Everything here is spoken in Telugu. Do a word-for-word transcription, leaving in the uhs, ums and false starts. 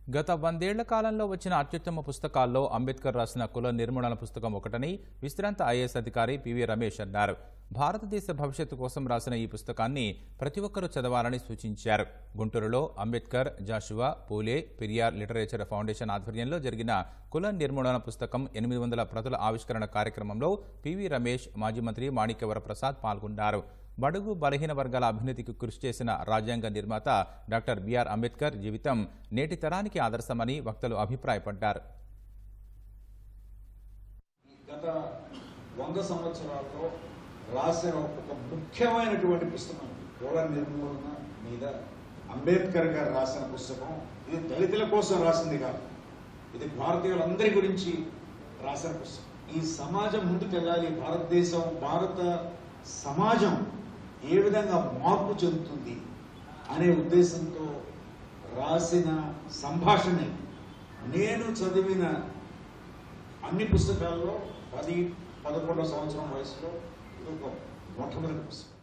గత వందేళ్ల కాలంలో వచ్చిన అత్యుత్తమ పుస్తకాల్లో అంబేద్కర్ రాసిన కుల నిర్మూలన పుస్తకం ఒకటని విశ్రాంత ఐఏఎస్ అధికారి పివి రమేష్ అన్నారు. భారతదేశ భవిష్యత్తు కోసం రాసిన ఈ పుస్తకాన్ని ప్రతి ఒక్కరూ చదవాలని సూచించారు. గుంటూరులో అంబేద్కర్, జాషువా, పూలే, పెరియార్ లిటరేచర్ ఫౌండేషన్ ఆధ్వర్యంలో జరిగిన కుల నిర్మూలన పుస్తకం ఎనిమిది వందల ప్రతుల ఆవిష్కరణ కార్యక్రమంలో పివి రమేష్, మాజీ మంత్రి మాణిక్యవర ప్రసాద్ పాల్గొన్నారు. బడుగు బలహీన వర్గాల అభ్యున్నతికి కృషి చేసిన రాజ్యాంగ నిర్మాత డాక్టర్ బిఆర్ అంబేద్కర్ జీవితం నేటి తరానికి ఆదర్శమని వక్తలు అభిప్రాయపడ్డారు. గత వంద సంవత్సరాల్లో రాసిన ఒక ముఖ్యమైనటువంటి పుస్తకం కుల నిర్మూలన మీద అంబేద్కర్ గారు రాసిన పుస్తకం. ఇది దళితుల కోసం రాసింది కాదు, ఇది భారతీయులందరి గురించి రాసిన పుస్తకం. ఈ సమాజం ముందుకెళ్ళాలి, భారతదేశం భారత సమాజం ఏ విధంగా మార్పు చెందుతుంది అనే ఉద్దేశంతో రాసిన సంభాషణ. నేను చదివిన అన్ని పుస్తకాల్లో పది పదకొండవ సంవత్సరం వయసులో ఇది ఒక మొట్టమొదటి పుస్తకం.